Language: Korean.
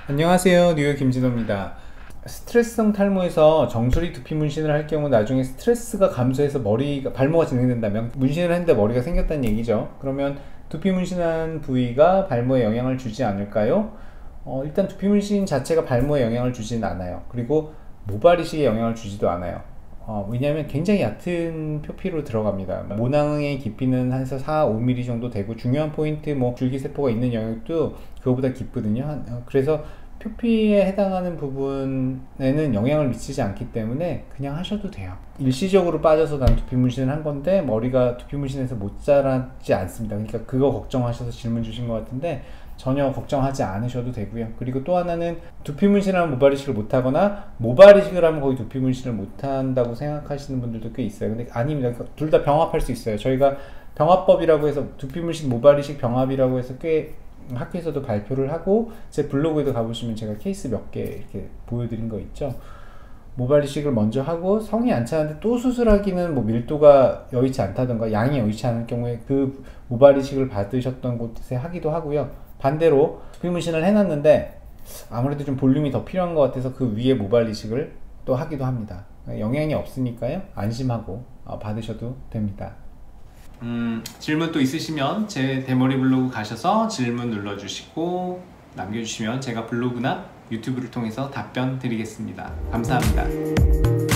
안녕하세요, 뉴욕 김진호입니다. 스트레스성 탈모에서 정수리 두피 문신을 할 경우 나중에 스트레스가 감소해서 머리가 발모가 진행된다면 문신을 했는데 머리가 생겼다는 얘기죠. 그러면 두피 문신한 부위가 발모에 영향을 주지 않을까요? 일단 두피 문신 자체가 발모에 영향을 주지는 않아요. 그리고 모발 이식에 영향을 주지도 않아요. 왜냐하면 굉장히 얕은 표피로 들어갑니다. 모낭의 깊이는 한 4, 5mm 정도 되고, 중요한 포인트 줄기세포가 있는 영역도 그거보다 깊거든요. 그래서 표피에 해당하는 부분에는 영향을 미치지 않기 때문에 그냥 하셔도 돼요. 일시적으로 빠져서 난 두피 문신을 한 건데 머리가 두피 문신에서 못 자라지 않습니다. 그러니까 그거 걱정하셔서 질문 주신 것 같은데 전혀 걱정하지 않으셔도 되고요. 그리고 또 하나는 두피 문신을 하면 모발 이식을 못 하거나 모발 이식을 하면 거의 두피 문신을 못 한다고 생각하시는 분들도 꽤 있어요. 근데 아닙니다. 둘 다 병합할 수 있어요. 저희가 병합법이라고 해서 두피 문신 모발 이식 병합이라고 해서 꽤 학교에서도 발표를 하고, 제 블로그에도 가보시면 제가 케이스 몇 개 이렇게 보여드린 거 있죠. 모발 이식을 먼저 하고 성이 안 차는데 또 수술하기는 밀도가 여의치 않다던가 양이 여의치 않을 경우에 그 모발 이식을 받으셨던 곳에 하기도 하고요. 반대로 두피 문신을 해놨는데 아무래도 좀 볼륨이 더 필요한 것 같아서 그 위에 모발 이식을 또 하기도 합니다. 영향이 없으니까요, 안심하고 받으셔도 됩니다. 질문 또 있으시면 제 대머리 블로그 가셔서 질문 눌러주시고 남겨주시면 제가 블로그나 유튜브를 통해서 답변 드리겠습니다. 감사합니다.